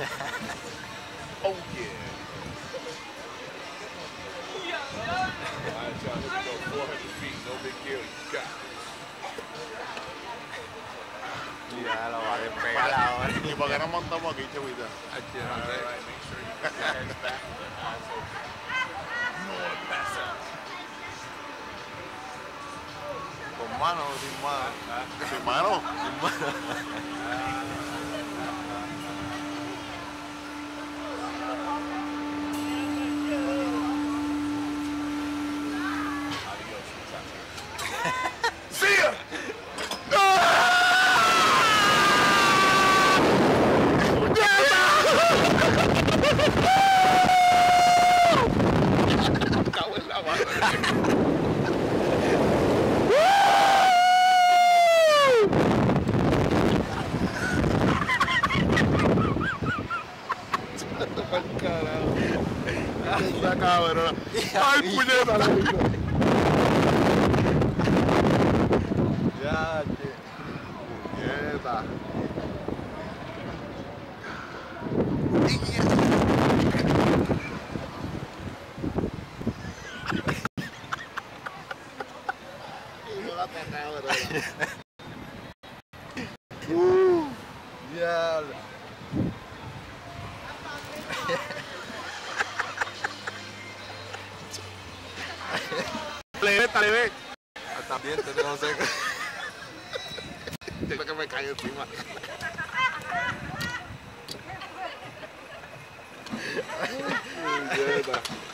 Oh yeah. Alright, y'all, here we go. 400 feet, no big deal. You got it. Ya lo va a despegar ahora. ¿Y por qué no montamos aquí, chavita? Aquí no sé. Alright, make sure you put your hands back and then also you don't want to pass out. Con mano o sin mano. ¿Sin mano? Sin mano. Adios, muchachos. See ya! Cago en la madre. Esta cabrona. ¡Ay, puñeta! Ya, Puñeta. diablo. Le ve. También tenemos seco. Siento que me cae encima. Puñeta.